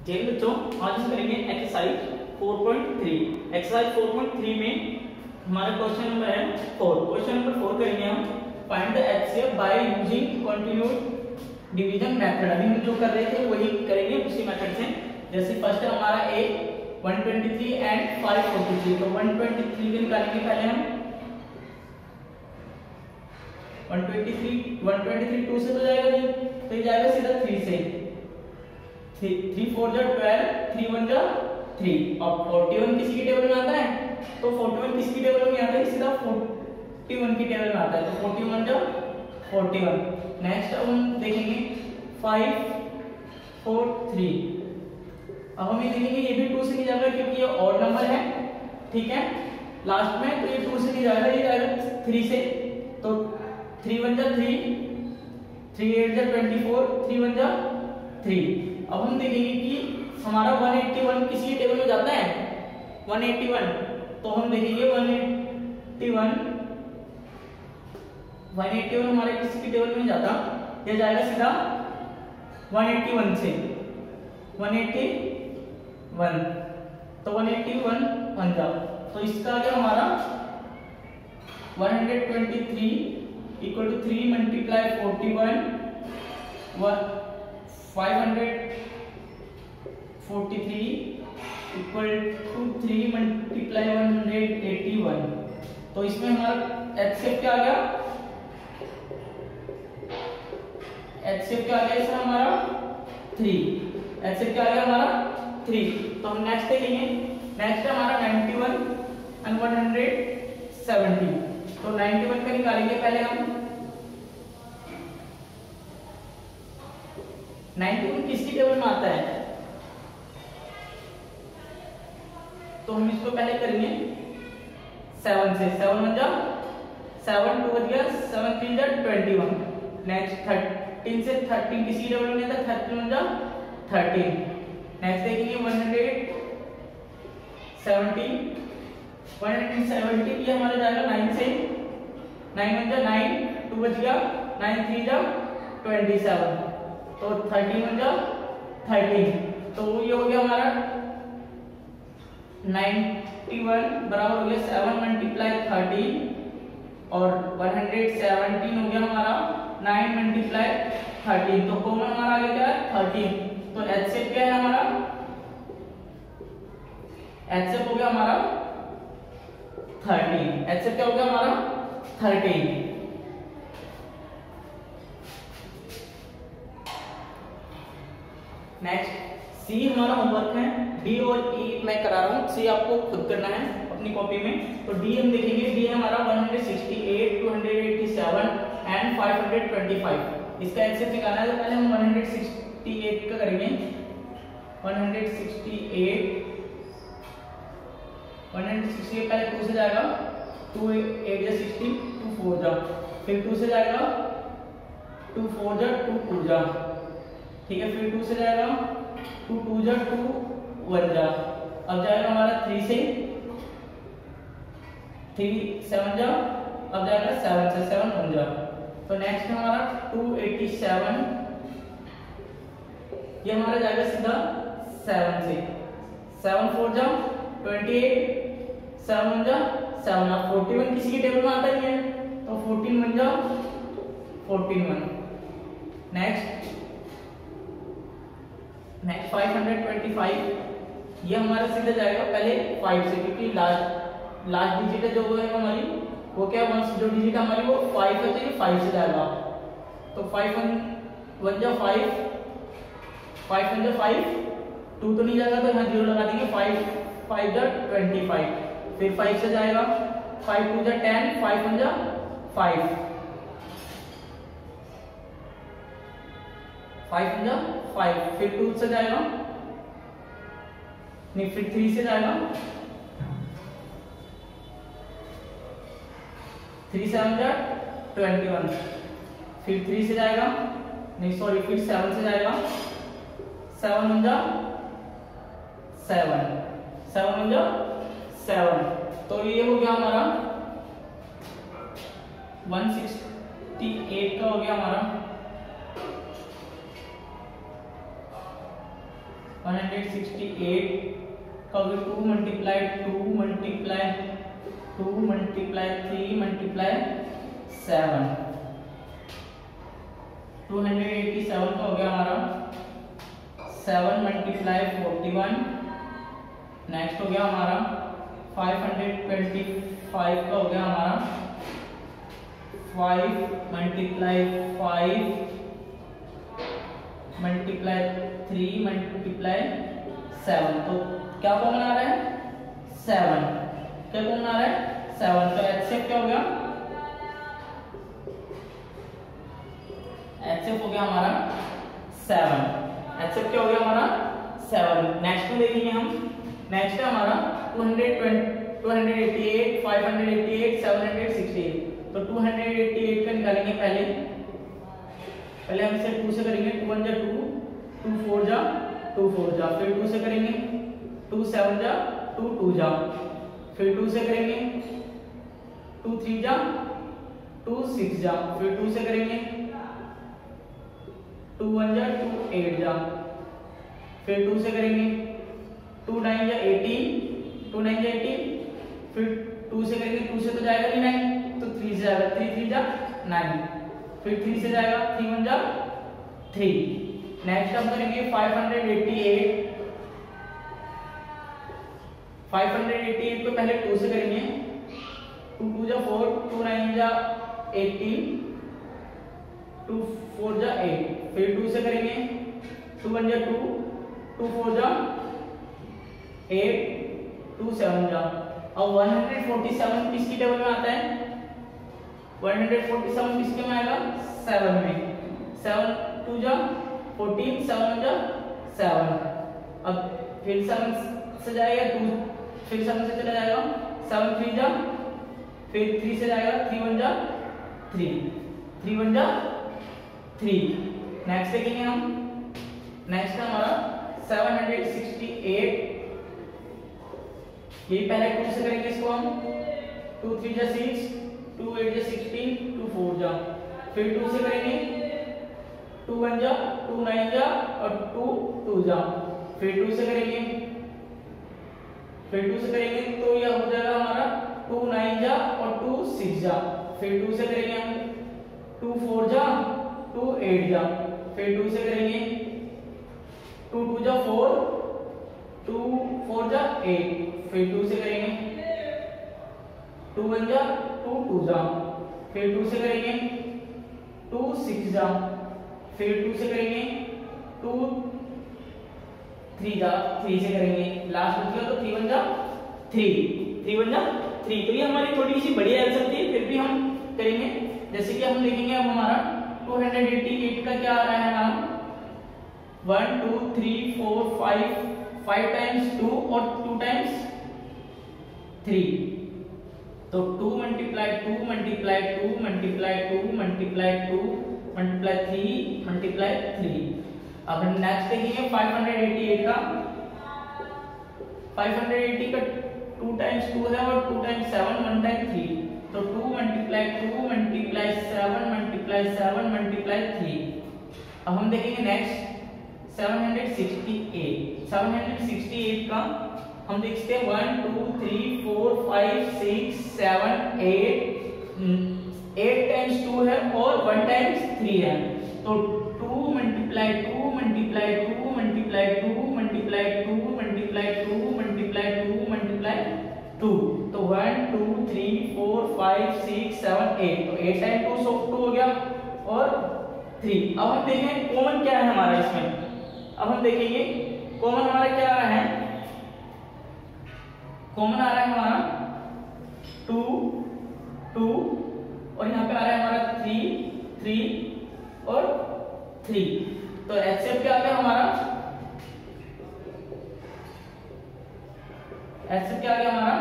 जी बच्चों, आज हम करेंगे एक्सरसाइज 4.3। एक्सरसाइज 4.3 में हमारा क्वेश्चन नंबर है 4। क्वेश्चन नंबर 4 करेंगे हम find the HCF by using continued division method. अभी हम जो कर रहे थे वही करेंगे उसी मेथड से। जैसे फर्स्ट है हमारा ए 123 एंड 543। तो 123 के निकालेंगे पहले हम 123 2 से तो जाएगा नहीं, तो ये जाएगा सीधा 3 से। 3 4 जा 12, 3 1 जा 3। अब 41 किसी की टेबल में आता है, तो 41 किसकी टेबल में आता है, सीधा 41 की टेबल में आता है। तो 41 जा 41। नेक्स्ट अब हम देखेंगे 5 4 3। अब हम ये देखेंगे ये भी 2 से नहीं जाएगा क्योंकि ये ऑड नंबर है, ठीक है लास्ट में, तो ये 2 से नहीं जाएगा, ये जाएगा 3 से। तो 3 1 जा 3, 3 8 जा 24, 3 1 जा 3। अब हम देखेंगे कि हमारा 181 किसी टेबल में जाता है 181, तो हम देखेंगे 181 हमारे किसी की टेबल में जाता, यह जाएगा सीधा 181 से 181। तो 181 बन जा, तो इसका क्या हमारा 123 equal to 3 multiply 41 543 equal to 3 multiply 181। तो इसमें हमारा एचसीएफ क्या आ गया, एचसीएफ क्या आ गया इसमें हमारा 3। एचसीएफ क्या आ गया हमारा 3। तो हम नेक्स्ट देखेंगे, नेक्स्ट है हमारा 91 एंड 170। तो 91 का निकालेंगे पहले हम। 91 किसकी टेबल में आता है, तो हम इसको पहले करेंगे 7 से। 7 1 जा 7, 2 बच गया 7 3 जा 21। नेक्स्ट 13 से 13 किसकी टेबल में था, 13 1 जा 13। नेक्स्ट देखेंगे 170 ये हमारा जाएगा 9 से। 9 1 जा 9, 2 बच गया 9 3 जा 27। तो 13 1 जा 13। तो ये हो गया हमारा 91 बराबर हो गया 7 मल्टीप्लाई 13 और 117 हो गया हमारा 9 मल्टीप्लाई 13। तो कॉमन हमारा आ गया क्या है 13। तो एचसीएफ क्या है हमारा, एचसीएफ हो गया हमारा 13। एचसीएफ क्या हो गया हमारा 13। नेक्स्ट सी हमारा होमवर्क है, डी और ई मैं करा रहा हूँ, सी आपको खुद करना है अपनी कॉपी में। तो डी हम देखेंगे, डी है हमारा 168 287 एंड 525। इसका एचसीएफ निकालना है, तो पहले हम 168 का करेंगे। 168 पहले 2 से जाएगा, 2 8 जा 16, 2 4 जा, फिर 2 से जाएगा 2 4 जा 2 2 जा, ठीक है, फिर 2 से जाएगा 2 2 जा 2 1 जा। अब जाएगा हमारा 3 से 3 7 जा, अब जाएगा 7 से 7 1 जा। तो नेक्स्ट हमारा 287 ये हमारा जाएगा सीधा 7 से। 7 4 जा 28, 7 1 जा 7। अब 41 किसी की टेबल में आता ही है, तो 14 1 जा 14 1। नेक्स्ट 525 ये हमारा सीधा जाएगा पहले 5 से, क्योंकि लास्ट डिजिट है जो वो है हमारी, वो क्या है जो डिजिट हमारी वो 5 है, तो ये 5 से जाएगा। तो 5 1 जा 5, 5 1 जा 5, 2 तो नहीं जाएगा, तो यहाँ 0 लगा देंगे। 5 5 जा 25, फिर 5 से जाएगा 5 2 जा 10, 5 1 जा 5, 5 1 जा 5, फिर 2 से जाएगा नहीं, फिर 3 से जाएगा 3 7 जा 21, फिर 3 से जाएगा नहीं सॉरी, फिर 7 से जाएगा 7 1 जा 7, 7 1 जा 7। तो ये हो गया हमारा 168 का हो गया हमारा 168 का हो गया 2 मल्टीप्लाई 2 मल्टीप्लाई 2 मल्टीप्लाई 3 मल्टीप्लाई 7, 287 का हो गया हमारा 7 मल्टीप्लाई 41। नेक्स्ट हो गया हमारा 525 का हो गया हमारा 5 मल्टीप्लाई 5 मल्टीप्लाई 3 मल्टीप्लाई 7। तो क्या कॉमन आ रहा है 7, क्या कॉमन आ रहा है 7। तो HCF क्या हो गया, HCF हो गया हमारा 7, HCF क्या हो गया हमारा 7। नेक्स्ट में देखेंगे हम, नेक्स्ट है हमारा 288 588 768। तो 288 का निकालेंगे पहले हम इसे 2 से करेंगे, 2 1 जा 2, 2 4 जा 2 4 जा, फिर 2 से करेंगे 2 7 जा 2 2 जा, फिर 2 से करेंगे 2 3 जा 2 6 जा, फिर 2 से करेंगे 2 1 जा 2 8 जा, फिर 2 से करेंगे 2 9 जा 18, 2 9 जा 18, फिर 2 से करेंगे 2 से तो जाएगा नहीं 9, तो 3 से जाएगा 3 3 जा 9, फिर 3 से जाएगा 3 1 जा 3। नेक्स्ट हम करेंगे 588 को पहले 2 से करेंगे, 2 2 जा 4, 2 9 जा 18, 2 4 जा 8, फिर 2 से करेंगे 2 1 जा 2, 2 4 जा 8, 2 7 जा। अब 147 किसकी टेबल में आता है, 147 किसके में आएगा 7 में, 7 2 जा 14, 7 1 जा 7। अब फिर 7 से जाएगा 2, फिर 7 से चला जाएगा 7 3 जा, फिर 3 से जाएगा 3 1 जा 3, 3 1 जा 3। नेक्स्ट देखेंगे हम, नेक्स्ट है हमारा 768। ये पहले 2 से करेंगे इसको हम, 2 3 जा 6, 2 8 जा 16, 2 4 जा, फिर 2 से करेंगे 2 1 जा 2 9 जा और 2 2 जा, फिर 2 से करेंगे तो यह हो जाएगा हमारा 2 9 जा और 2 6 जा, फिर 2 से करेंगे हम 2 4 जा 2 8 जा, फिर 2 से करेंगे 2 2 जा 4, 2 4 जा 8, फिर 2 से करेंगे 2 1 जा 2 2 जा, फिर 2 से करेंगे 2 6 जा, फिर 2 से करेंगे 2 3 जा, 3 से करेंगे लास्ट बच गया तो 3 1 जा 3, 3 1 जा 3। तो ये हमारी थोड़ी सी बड़ी आंसर थी, फिर भी हम करेंगे। जैसे कि हम देखेंगे अब हमारा 288 का क्या आ रहा है हमारा 1 2 3 4 5 टाइम्स 2 और 2 टाइम्स 3। तो 2 multiply 2 multiply 2 multiply 2 multiply 2 multiply 3 multiply 3। अब नेक्स्ट देखेंगे 588 का 2 टाइम्स 2 है और 2 टाइम्स 7 1 टाइम्स 3। तो 2 मल्टीप्लाई 2 मल्टीप्लाई 7 मल्टीप्लाई 7 मल्टीप्लाई 3। अब हम देखेंगे नेक्स्ट 768 का हम देखते हैं 1 2 3 4 5 6 7 8 टाइम्स 2 है और 1 टाइम्स 3 है। तो 2 multiply 2 multiply 2 multiply 2 multiply 2 multiply 2 multiply 2 multiply 2। तो 1 2 3 4 5 6 7 8। तो 8 टाइम 2 हो गया और 3। अब हम देखें कॉमन क्या है हमारा इसमें। अब हम देखेंगे कॉमन हमारा क्या आ रहा है। कॉमन आ रहा है हमारा 2 2 और यहाँ पे आ रहा है हमारा 3 3 और 3। तो HCF क्या आ गया हमारा, HCF क्या आ गया हमारा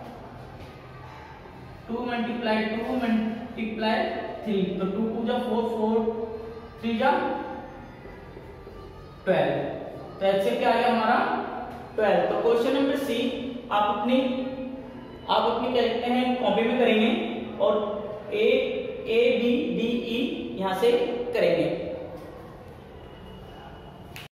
2 मल्टीप्लाई 2 मल्टीप्लाई 3। तो 2 2 जा 4 4 3 जा 12। तो HCF क्या आ गया हमारा 12। तो क्वेश्चन नंबर सी आप अपनी क्या लिखते हैं कॉपी में करेंगे और A B D E यहां से करेंगे।